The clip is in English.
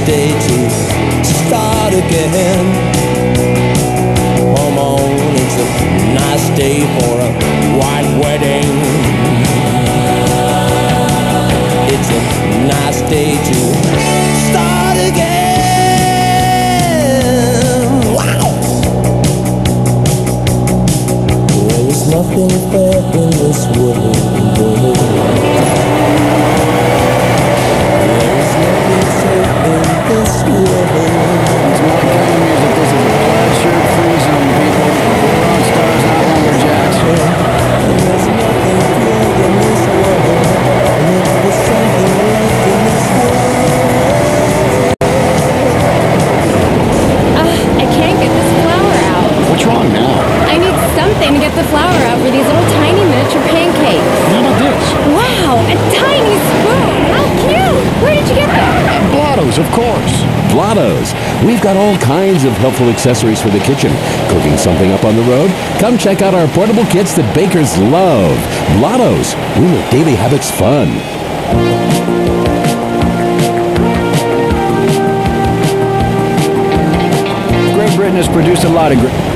day to start again. Come on, it's a nice day for a white wedding. It's a nice day to start again. Wow! There is nothing fair in this world. To get the flour out for these little tiny miniature pancakes. How about this? Wow, a tiny spoon! How cute! Where did you get them? Blotto's, of course. Blotto's. We've got all kinds of helpful accessories for the kitchen. Cooking something up on the road? Come check out our portable kits that bakers love. Blotto's. We make daily habits fun. Great Britain has produced a lot of great...